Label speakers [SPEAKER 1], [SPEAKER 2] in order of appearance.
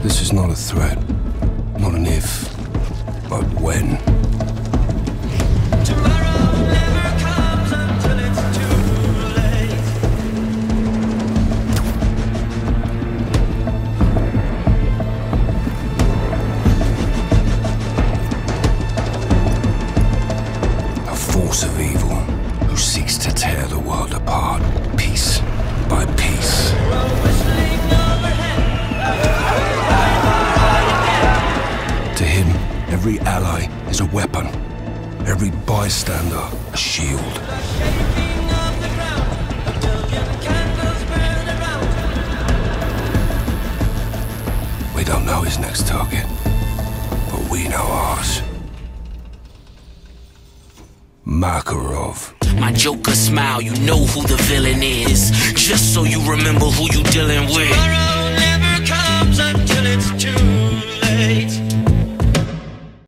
[SPEAKER 1] This is not a threat, not an if, but when. Force of evil who seeks to tear the world apart, piece by piece. To him, every ally is a weapon, every bystander a shield. We don't know his next target, but we know ours. Makarov.
[SPEAKER 2] My Joker smile, you know who the villain is. Just so you remember who you dealing with.